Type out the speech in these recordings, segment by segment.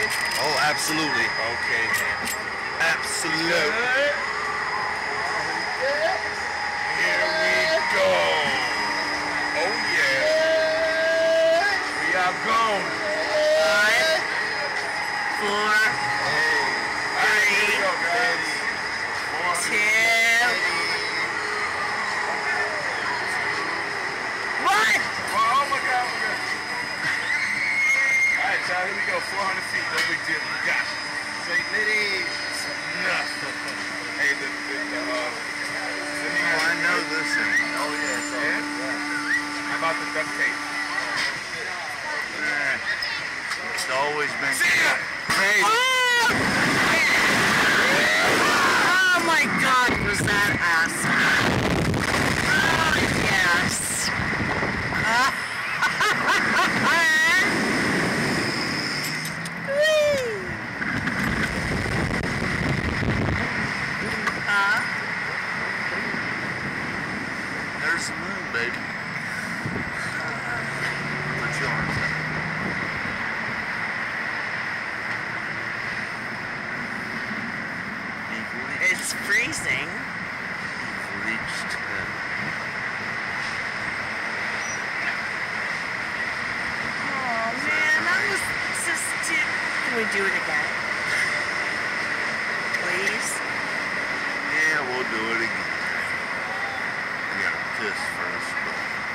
Oh, absolutely. Okay. Absolutely. Here we go. Oh yeah. We are going. 5, 4, Hey. All right, here we go, guys. 2, 1. Oh my God, we got. All right, y'all, here we go. 400 feet, no big deal. We got it. St. Liddy's. Nothing. Hey, the Oh, I know this thing. Oh yeah, so how about the duct tape? It's always been Hey. Oh my God, was that awesome? Oh yes. There's the moon, baby. Put your arms up. It's freezing. You've reached Oh man, that was just too. Can we do it again? Please? Yeah, we'll do it again. I gotta piss first, but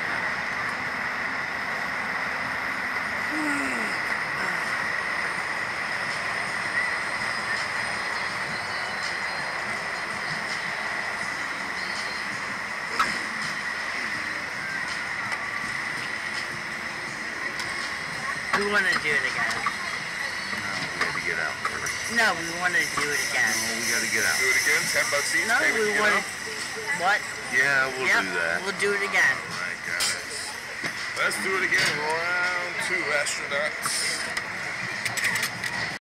We want to do it again. we gotta get out first. No, we want to do it again. Oh, we gotta get out. Do it again. $10 each. No, Pay when we you get want. out. What? Yeah, we'll Yep, do that. we'll do it again. All right, guys. Let's do it again. Round 2, astronauts.